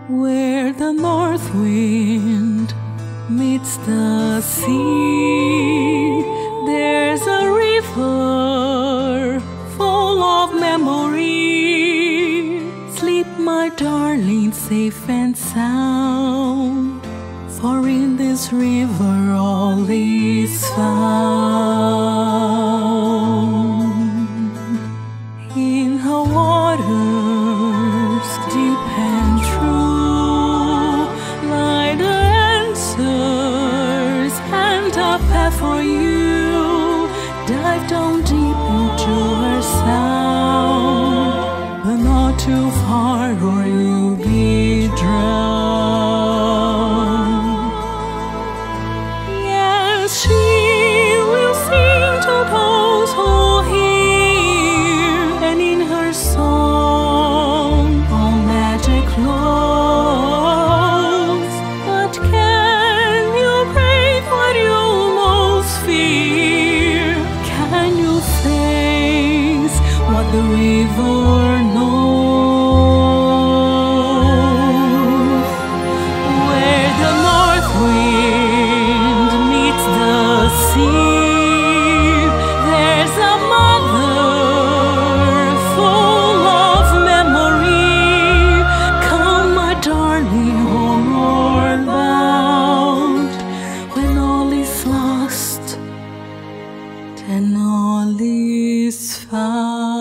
where the north wind meets the sea. There's a river full of memory. Sleep, my darling, safe and sound, for in this river all is found. In her waters deep and true lie the answers and a path for you. Dive down deep into her sound, but not too far or you'll be drowned. Yes, she will sing to those who hear, and in her song all magic flows. But can you break what you most fear? Can you face what the river knows? Where the north wind meets the sea, there's a mother full of memory. Come, my darling, homeward bound. When all is lost, then all is found.